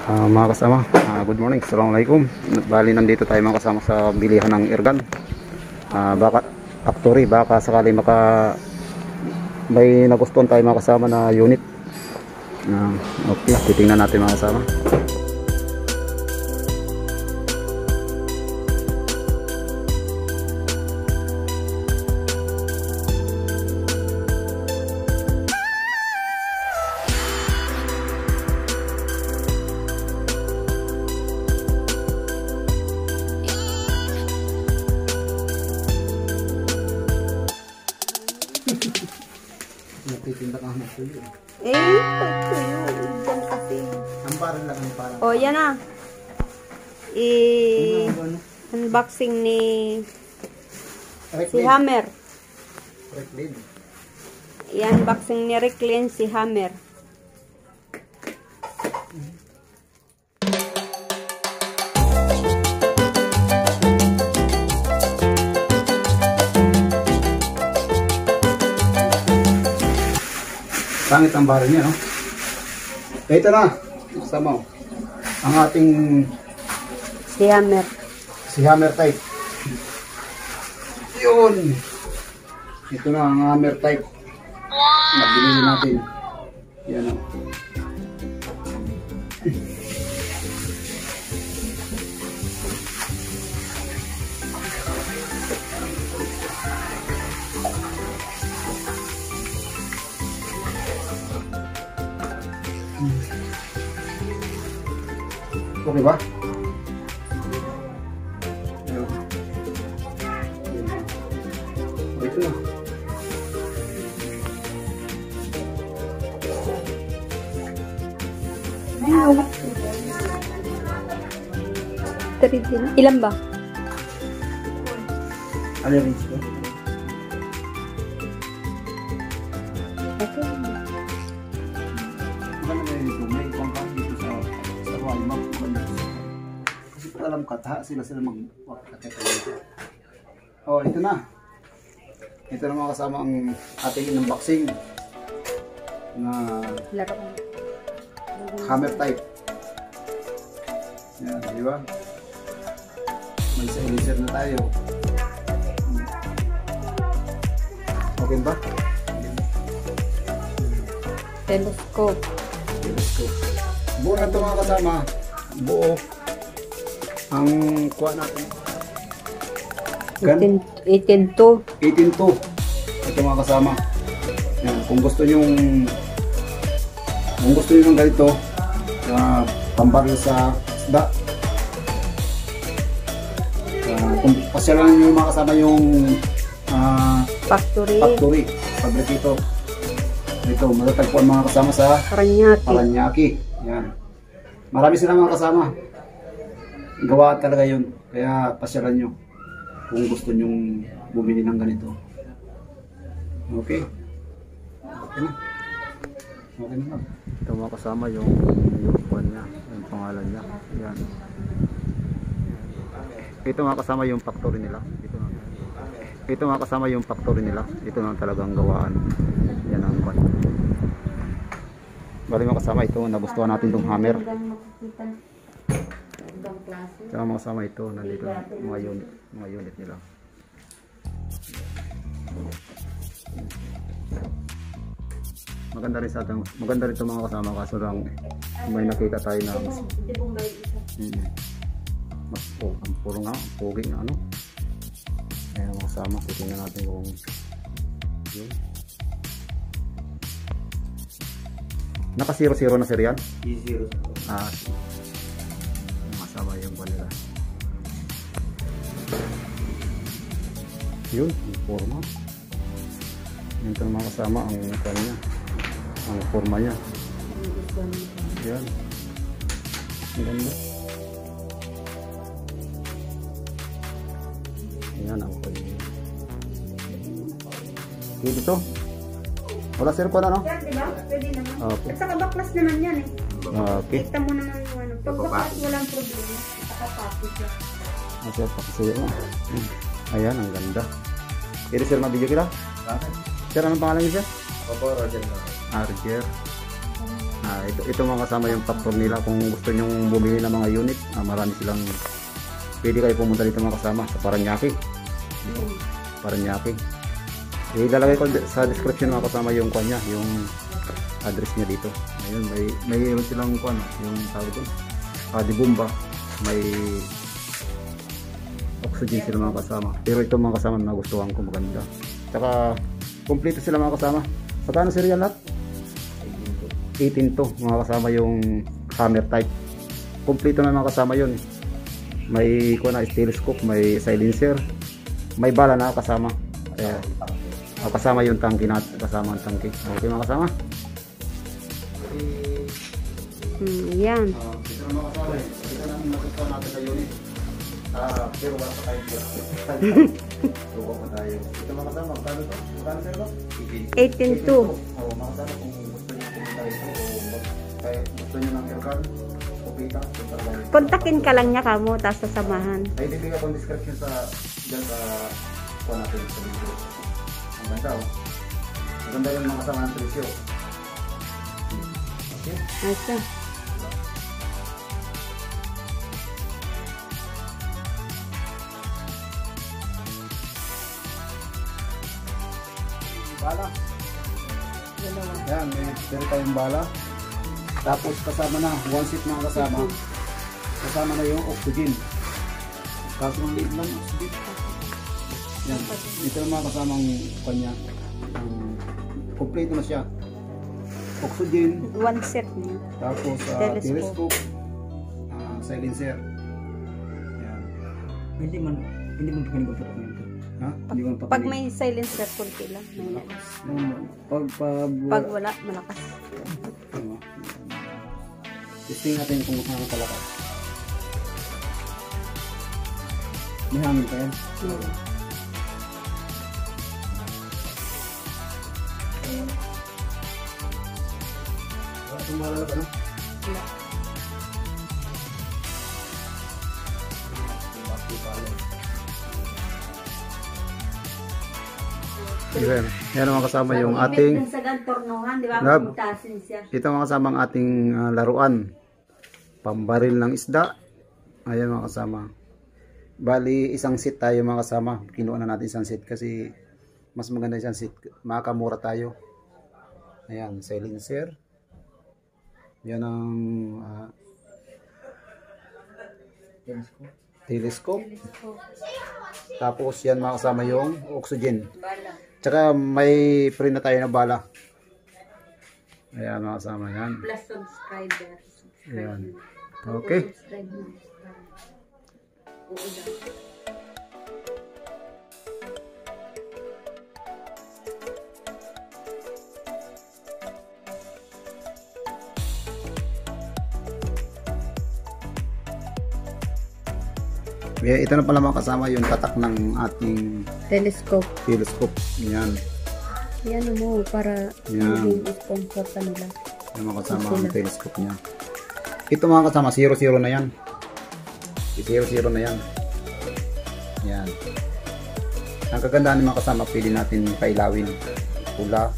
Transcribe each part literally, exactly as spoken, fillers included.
Uh, mga kasama, uh, good morning, assalamualaikum. Bali nandito tayo mga kasama sa bilihan ng airgun. uh, Baka factory, baka sakali maka may nagustuhan tayo mga kasama na unit. uh, Okay, titingnan natin mga kasama. Nagtitinda ka na tuyo. Eh, tuyo. Diyan kasi. Ang parang lang, ang parang. O, yan na. I-unboxing ni si Hammer. Reclin. I-unboxing ni Reclin si Hammer. Pangit ang baril niya, no? Eh, ito na. Kasama mo. Ang ating Si Hammer. si Hammer type. Yun. Ito na ang Hammer type. Nabili natin. Yan, o. Okay ba? Ayan. Ito na. Ilan ba? Ano yung range ko? Okay. Ano na yun ito? May compound dito sa sa Walmart. Kasi kung alam ka, taha sila sila mag-wakakakita dito. Oh, ito na. Ito na mga kasama ang ating unboxing na Laro. Hammer type. Yan, di ba? May sa laser na tayo. Okay ba? Telescope. Telescope. Buo na ito mga kasama. Buo. Ang kuha natin. Gan? eighteen to. eighteen two. Ito mga kasama. Yan. Kung gusto nyong kung gusto nyo ng ganito uh, pambaril sa isda, uh, kung pasyalan nyo mga kasama yung uh, Factory. factory, fabrikito. Ito, matatagpuan mga kasama sa Paranaque. Paranaque. Yan. Marami silang mga kasama. Gawa talaga yun. Kaya pasyalan nyo kung gusto nyong bumili ng ganito. Okay. Okay na. Okay na. Ito mga kasama yung yung kwan niya, yung pangalan niya. Yan. Ito mga kasama yung factory nila. Ito na. Ito mga kasama yung factory nila. Ito na talagang gawaan. Yan ang kwan. Bali mga kasama ito, nagustuhan natin itong Hammer. Ito mga kasama ito, nandito mga unit, mga unit nila. Maganda rin sa atin, maganda rin ito mga kasama, kaso lang may nakita tayo na mas hmm, mas po, ang puro nga, ang pogi nga ano. Ayan mga kasama, titingnan natin kung yun. Naka zero zero na sir yan? zero ah, masama yung kanila. Yun, yung forma. Ito mga kasama ang kanya, ang forma niya. Yan. Ang ganda. Yan ang kanya. Pwede ito. Wala sir ko na no? Yan, diba? Pwede naman. Okay. At saka baklas naman yan eh. Okay. Kita mo naman yung ano. Pag baklas walang problema. Nakapapit siya. Masaya pa kasi yun. Ayan, ang ganda. Pwede sir mabidyo kita? Sir, anong pangalan niyo sir? Opo, Roger. Arger. Ah, ito, ito mga kasama yung platform nila. Kung gusto nyong bumili ng mga unit, ah, marami silang, pwede kayo pumunta dito mga kasama sa Paranaque. Paranaque. Ilalagay ko sa description mga kasama yung kanya, yung address niya dito. Ayun, may may meron silang kuan, yung tawag doon. Ah, di bomba. May oxygen sila mga kasama. Pero ito mga kasama na nagustuhan ko, maganda. Tsaka kompleto sila mga kasama. Pagkano sir yan lahat? eighteen to mga kasama yung hammer type. Kompleto na mga kasama yun. May kuan na steel scope, may silencer, may bala na kasama. Kaya kasama yung tangke na kasama ang tangke. Okay mga kasama. Hmm, yan. Uh, ito na mga kasama. Ito na natutunan natin sa unit. Ah, pero wala pa tayo dito. Tuwa pa tayo. Ito mga kasama, magkano to? Magkano sir ba? eighteen two. Oo, mga kasama kung gusto nyo pumunta ito o kaya gusto nyo ng aircon, okay ka, punta lang. Kontakin ka lang niya kamo, tapos sasamahan. Ay, bibigyan ko ang description sa dyan sa kuha natin sa video. Ang ganda oh. Ang ganda yung mga kasama ng presyo. Okay? Asa. Bala. Yan, may pero tayong bala. Tapos kasama na, one seat na kasama. Kasama na yung oxygen. Kaso ng liit lang, oxygen. Yan, ito yung mga kasamang kanya. Um, kompleto na siya. Oxygen. One set niya. Tapos uh, Telescope. telescope. Uh, silencer. Yan. Hindi man, hindi man pagkanilang ito. Ha? Hindi ko Pag may silencer, konti lang. May lakas. Pag, pag, Pag wala, malakas. ano, testing natin kung saan kalakas. May hangin pa yan. Hmm. Wala itong malalap, ano? Wala. Yan, yan ang mga kasama yung ating Sa gantornohan, di ba? Lab. Magtasin siya. ito mga kasama ang ating uh, laruan. Pambaril ng isda. Ayan mga kasama. Bali isang seat tayo mga kasama. Kinuha na natin isang seat kasi mas maganda isang seat. Makakamura tayo. Ayan, silencer. Yan ang uh, telescope. Tapos yan mga kasama yung oxygen. Bala. Tsaka may free na tayo na bala. Ayan mga kasama yan. Plus subscriber. Ayan. Okay. Subscribe mo. Oo daw. Yeah, ito na pala mga kasama yung tatak ng ating Telescope. telescope. Yan. Yan mo, para Yan. maging sponsor pa nila. Yung mga kasama ang telescope niya. Ito mga kasama, zero zero na yan. zero zero na yan. Yan. Ang kagandahan ng mga kasama, pwede natin pailawin. Pula.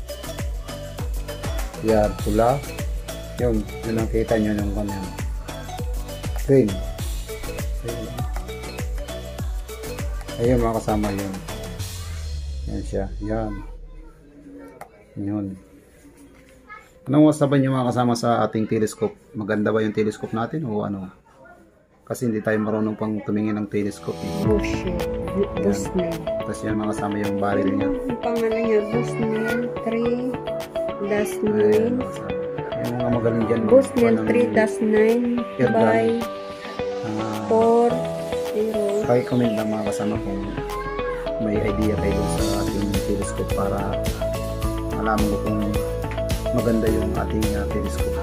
Yan, pula. Yun, yun ang kita nyo yung kanyan. Green. Ayun. Ayun mga kasama yun. Yan siya. Yan. Yun. Anong masasabi niyo mga kasama sa ating telescope? Maganda ba yung telescope natin o ano? Kasi hindi tayo marunong pang tumingin ng telescope. Eh. Bullshit. Busnel. Tapos yan mga kasama yung barrel niya. Ang pangalan niya, Busnel three dash Ayan, nine. mga kasama. Yung mga magaling dyan. Busnel three dash nine Airgun. by Ah, four zero. Paki-comment lang mga kasama kung may idea kayo sa ating telescope para malaman mo kung maganda yung ating uh, telescope.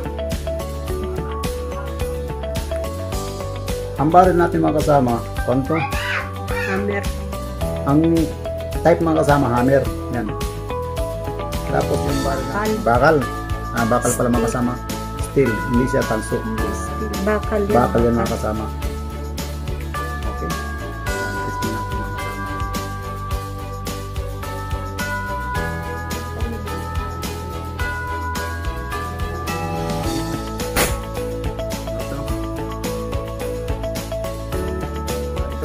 Ang barrel natin mga kasama, konto. Hammer. Ang type mga kasama, hammer. Yan. Tapos yung barrel natin, bakal. Ah, bakal pala mga kasama. Steel, hindi siya tanso. Bakal yan. Bakal yan mga kasama. Okay. Testing natin mga kasama.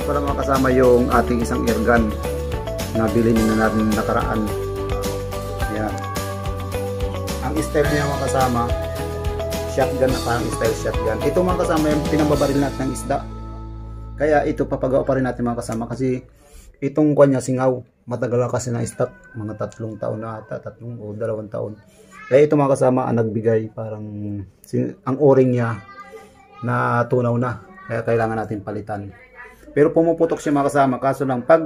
pala mga kasama yung ating isang airgun na bilhin na natin nakaraan. Yan. Ang style niya mga kasama, shotgun na parang style shotgun. Ito mga kasama yung pinambabaril natin ng isda. Kaya ito papagawa pa rin natin mga kasama kasi itong kanya singaw. Matagal na kasi na stock, mga tatlong taon na ata, tatlong o dalawang taon. Kaya ito mga kasama ang nagbigay, parang ang o-ring niya na tunaw na. Kaya kailangan natin palitan. Pero pumuputok siya mga kasama, kaso lang pag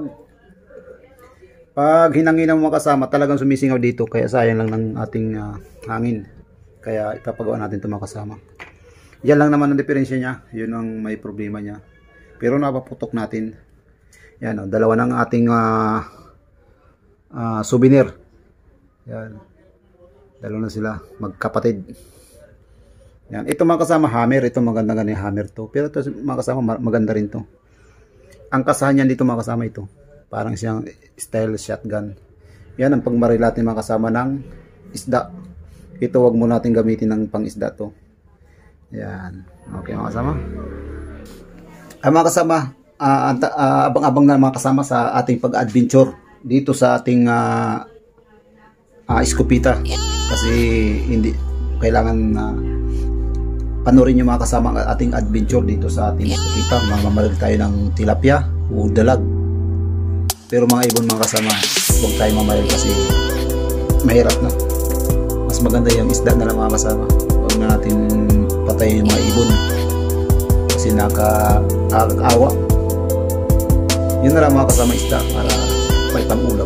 pag hinangin ng mga kasama talagang sumisingaw dito, kaya sayang lang ng ating uh, hangin. Kaya ipapagawa natin ito mga kasama. Yan lang naman ang diferensya niya, yun ang may problema niya. Pero napaputok natin. Yan o, dalawa ng ating uh, uh, souvenir. Yan. Dalawa na sila, magkapatid. Yan. Ito mga kasama, hammer. Ito maganda nga ni hammer to. Pero ito mga kasama, maganda rin to. Ang kasahan niyan dito mga kasama ito. Parang siyang style shotgun. Yan ang pagmaril natin mga kasama ng isda. Ito wag mo natin gamitin ng pang isda to. Yan. Okay mga kasama. Ay mga kasama, uh, uh, abang-abang na mga kasama sa ating pag-adventure dito sa ating uh, uh, Escopeta. Kasi hindi kailangan na uh, panoorin nyo mga kasama ang ating adventure dito sa ating Escopeta. Mamamaril tayo ng tilapia o dalag. Pero mga ibon mga kasama, huwag tayo mamamaril kasi mahirap na. Mas maganda yung isda na lang mga kasama. Huwag na natin patayin yung mga ibon kasi nakakaawa. Yun na lang mga kasama, isda para may pang-ulam.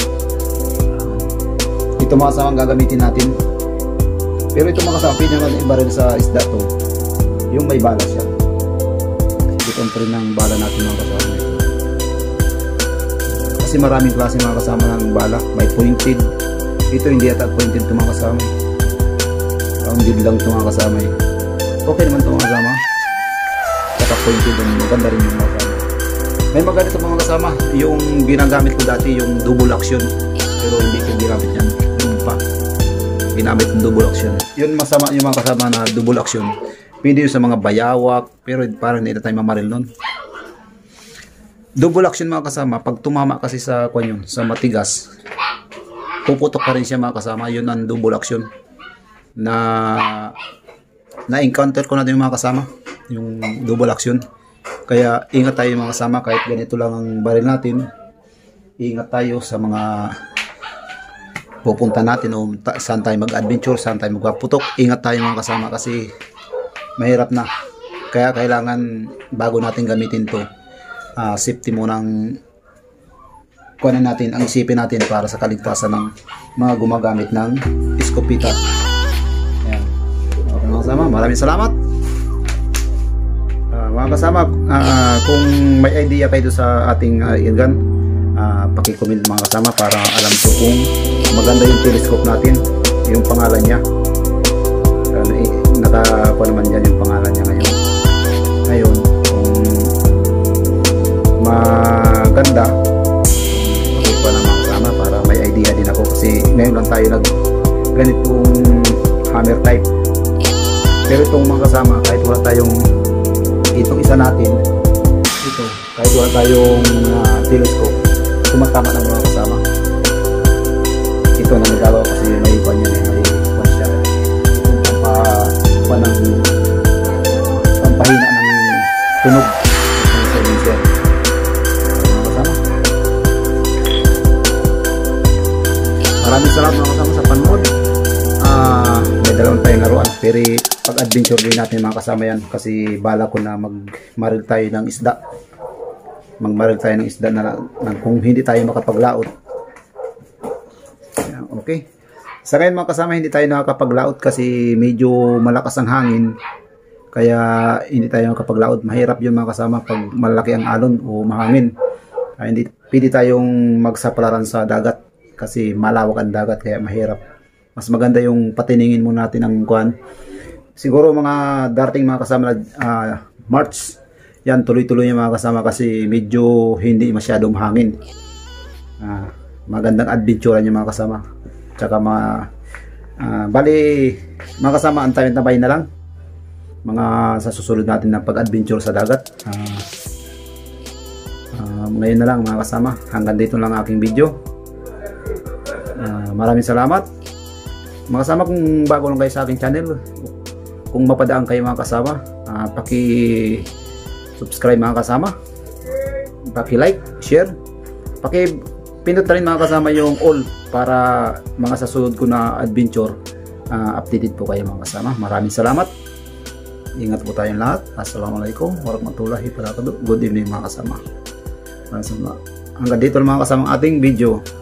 Ito mga kasama ang gagamitin natin. Pero ito mga kasama, pinaka-ibaril sa isda to, yung may bala siya. Ito ang rin ng bala natin mga kasama. Kasi maraming klase mga kasama ng bala. May pointed. Ito hindi yata pointed ito mga kasama. Rounded lang ito mga kasama. Okay naman ito mga kasama. Saka pointed din. Maganda rin yung mga kasama. May maganda ito mga kasama. Yung ginagamit ko dati yung double action. Pero hindi ko ginamit yan. Yung pa. Ginamit yung double action. Yun masama yung mga kasama na double action. Pwede yun sa mga bayawak. Pero parang hindi na tayo mamaril nun. Double action mga kasama, pag tumama kasi sa kwan yun, sa matigas, puputok pa rin siya mga kasama. Yun ang double action na na-encounter ko natin yung mga kasama, yung double action. Kaya ingat tayo mga kasama, kahit ganito lang ang baril natin, ingat tayo sa mga pupunta natin o saan tayo mag-adventure, saan tayo magpaputok. Ingat tayo mga kasama kasi mahirap na. Kaya kailangan bago natin gamitin to, Uh, safety mo ng kunin natin, ang isipin natin para sa kaligtasan ng mga gumagamit ng Escopeta. Ayan. Okay mga kasama, maraming salamat. Uh, mga kasama, uh, kung may idea kayo sa ating uh, airgun, uh, pakicomment mga kasama para alam ko kung maganda yung telescope natin, yung pangalan niya. Uh, nakakuha naman dyan yung pangalan niya ngayon. Ngayon, maganda okay pa naman kasama para may idea din ako kasi ngayon lang tayo nag ganitong hammer type. Pero itong mga kasama, kahit wala tayong itong isa natin ito, kahit wala tayong uh, telescope, tumatama ng mga kasama. Ito na nagagawa kasi may kanya may kwan siya pampa ng pampahina ng tunog. Maraming salamat mga kasama sa panood. Uh, may dalawang tayong laruan. Pero pag-adventure din natin mga kasama yan. Kasi bala ko na magmaril tayo ng isda. Magmaril tayo ng isda na, na kung hindi tayo makapaglaot. Okay. Sa ngayon mga kasama, hindi tayo nakakapaglaot kasi medyo malakas ang hangin. Kaya hindi tayo makapaglaot. Mahirap yun mga kasama pag malaki ang alon o mahangin. Kaya hindi pwede tayong magsaplaran sa dagat. Kasi malawak ang dagat kaya mahirap. Mas maganda yung patiningin muna natin ang kuan. Siguro mga darating mga kasama na uh, March, yan tuloy-tuloy yung mga kasama kasi medyo hindi masyadong hangin. Uh, magandang adventure yung mga kasama. Tsaka mga uh, bali mga kasama, antayin na na lang mga sa susunod natin na pag-adventure sa dagat. Uh, Uh, ngayon na lang mga kasama, hanggang dito lang aking video. Uh, maraming salamat mga kasama. Kung bago lang kayo sa aking channel, kung mapadaan kayo mga kasama, uh, paki subscribe mga kasama, paki like, share, paki pindot na rin mga kasama yung all para mga sasunod ko na adventure, uh, updated po kayo mga kasama. Maraming salamat, ingat po tayong lahat. Assalamualaikum warahmatullahi wabarakatuh. Good evening mga kasama. Hanggang dito mga kasama ang ating video.